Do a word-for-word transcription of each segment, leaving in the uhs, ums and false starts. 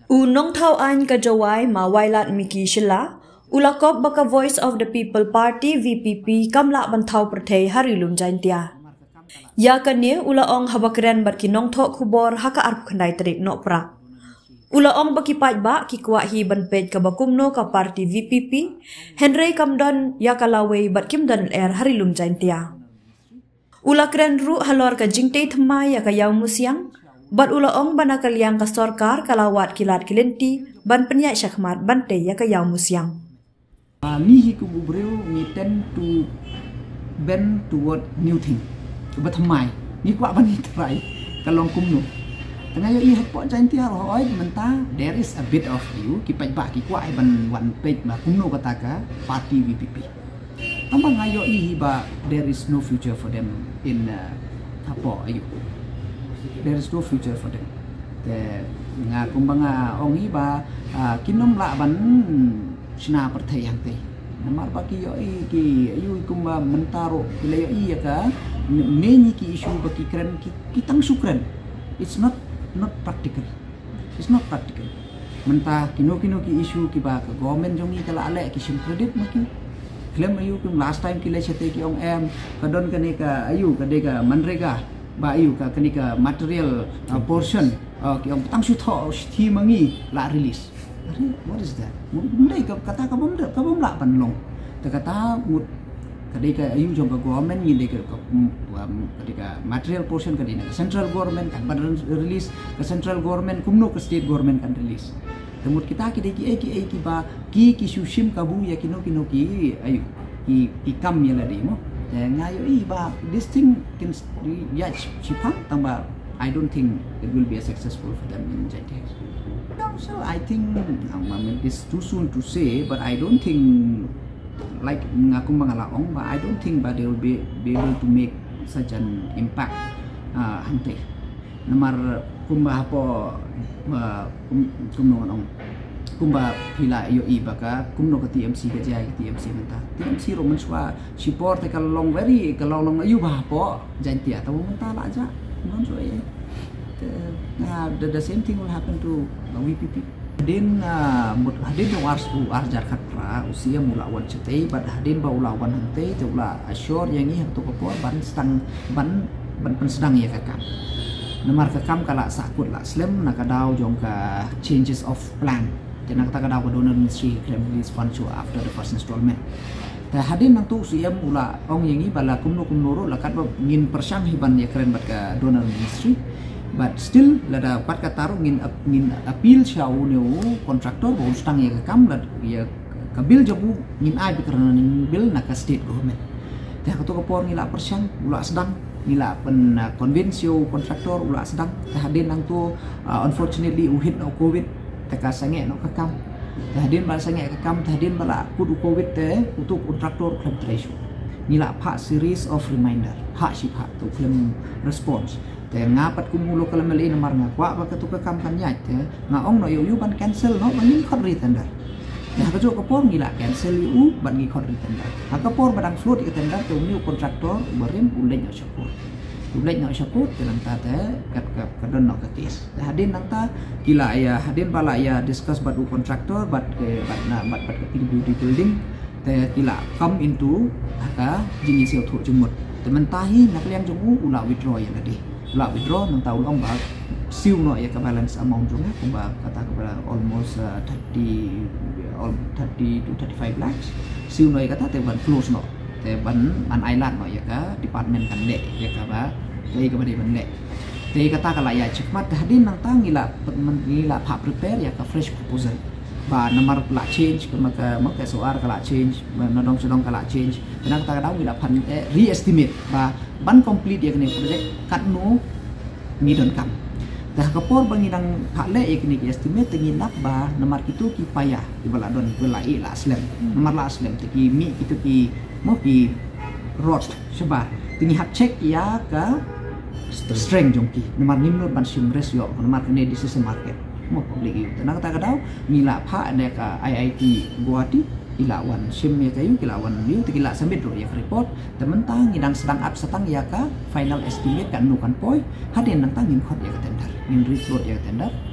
Unong thau an ka jawai ma wailat miki shila ulakop baka Voice of the People Party V P P kamla banthau perthei harilum jaintia. Ya kane ula ong habakren bar kinong tho khubor haka arp khandai tarik no pra. Ula ong baki pai ba ki kwa hi ban pej ka bakumno ka party V P P Henry Kamdon ya kalawe bar kimdan er harilum jaintia. Ula kren ru halor ka jingte thma ya ka yaw musiang bat ula ong bana kaliang ka sorkar kalawat kilat kilenti ban penyai syakmat bante ya ka yaw musiang. Mi hi ku bubreu mi tend to bend toward new thing. But thamai mi kwa ban try kalong kumno. Tengah yo i hak po jain tia ro oi menta there is a bit of you ki pai ba ki kwa ban one page ba kumno kata ka party V P P. Tamba ngayo i ba there is no future for them in uh, apo ayu. There is no future for them. Te nga kumbanga ongi ba uh, kinom la ban sina partai yang te. Namar ba ki yo i ki ayu kumba mentaro kila yo i ka nenyi ki isu ba ki kren ki kitang sukren. It's not not practical. It's not practical. Menta kino kino ki isu ki ba ka government jongi kala ale ki sim credit maki. Klaim ayu kum last time ki le chete ki ong em kadon kani ka ayu kade ka manrega ba ayu ka kani ka material uh, portion uh, ki ong tang su tho thi mangi la release. What is that? Mundai ka kata ka bom ka bom la pan long. Ta kata mut kade ka ayu jong ka government ngi de ka kade ka material portion kade na central government kan ban release ka central government kumno ka state government kan release. Temut kita ki de ki ki ki ba ki ki sushim kabu ya kino kino ki ayu ki ki kam ya la de mo. Ya ngayo i ba this thing can ya chipang tamba I don't think it will be a successful for them in J T S. So I think I mean, it's too soon to say, but I don't think like ngaku mangalaong, but I don't think but they will be, be able to make such an impact. Uh, hante. Namar kumba po kumno anong kumba pila yo iba ka kumno ka T M C ka jay ka T M C menta T M C ro manswa support ka long very ka long long ayu ba po jantia tawo menta la aja non so eh nah the, the same thing will happen to V P P. Hadin mut hadin jong ars u arjar khatra usia mula wan chetei bad hadin ba ulawan hante te ula assure yang i hantu ko ban stang ban ban pen sedang ya kakam. Namar kakam kala sakut la slem nakadaw jong ka changes of plan. Jana kata kadaw ka donor ministry claim release fund show after the first installment. Ta hadin nang tu siam ula ong yang i bala kumno kumno ro lakat ba ngin persang hiban ya keren bat ka donor ministry. But still lada pat kataru ngin ngin appeal siaw neu kontraktor bo stang ya kakam lad ya ka bill jabu ngin ai karena ning bill na ka state government. Ta ka to ka por ngila persang ula sedang ngila pen uh, convince yo kontraktor ula sedang hadin nang tu uh, unfortunately uhit no covid taka sange no kakam hadin ba sange kakam hadin bala kudu covid te untuk kontraktor claim ratio ngila pha series of reminder pha si pha tu claim response te ngapat kumulo kala mali namar nga kwa ba katu kakam kan yat te nga ong no yo yu ban cancel no bangin khot retender ya ka jo ka por ngila cancel yu ban ngi khot retender ha ka por badang float retender tu new kontraktor barin uleng yo syukur uleng yo syukur dalam ta te kat kat kadon no ka tis hadin nang ta kila ya hadin bala ya discuss badu kontraktor bat ke bat na bat bat ke beauty building te kila come into ka jini sel thu jumut temen tahi nak liang jungu ula withdraw ya tadi ula withdraw nang tahu long ba siu no ya ka balance amount junga kumba kata ka almost uh, thirty all thirty to thirty-five lakhs siu no ya kata te ban close no te ban an island no ya ka department kan le ya ka ba kai ka ba de ban le te kata kala ya chikmat hadin nang tang ngila ngila pha prepare ya ka fresh proposal ba namar kala change ka maka maka soar kala change nodong sedong kala change tenang kata daw ngila pan eh, re-estimate ba ban complete ya kini project kat no ngidon kam dah kapor bangidang phale ya kini estimate tenginap ba namar itu ki payah di bala don bala i la aslam namar la aslam te ki mi itu ki mo ki rod sebar tingi hat check ya ka strength jongki namar nimno ban sim ratio namar kene di sisi market mo public itu tenang kata daw ngila pha ne ka I I T Guwahati ilawan sim ya kayu ilawan liu tikila sambil ro ya report tementang ngidang sedang up setang ya ka final estimate kan nukan poi hadin nang tangin khot ya ka tender ngin report ya tender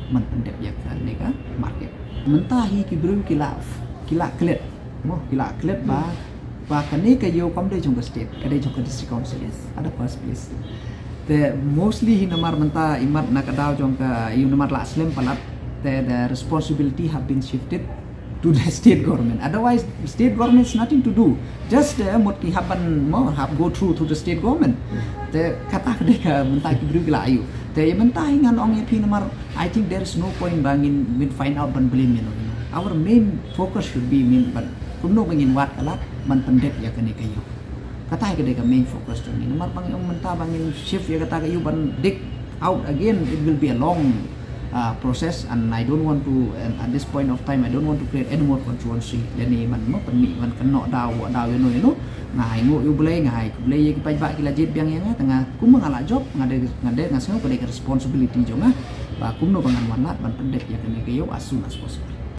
man pendep ya ka nega market mentahi ki bru kila kila klet mo kila klet ba ba kani ka yo kom de jong state ka de jong district council ada first place the mostly hinamar menta imat nakadaw jong ka yu namar la slem palat the, the responsibility have been shifted to the state government. Otherwise, state government is nothing to do. Just uh, what ki happen mo have go through to the state government. The kata kedeka mentah ki beri ayu. The mentah ingan ong yapi namar. I think there is no point bangin with find out ban blame you know. Our main focus should be mean but kumno bangin wat kalat man pendek ya kene kayu. Kata kedeka main focus to ni namar bangin mentah bangin shift ya kata kayu ban dig out again. It will be a long Uh, process and I don't want to and at this point of time I don't want to create any more controversy. Jadi man mo perni man kena daw daw you know you know ngai ngo you boleh ngai boleh ye pai ba kila jet biang yang tengah kum mangala job ngade ngade ngaseng ko responsibility jonga ba kum no bangan wanat ban pendek ya kene kayo as soon as possible.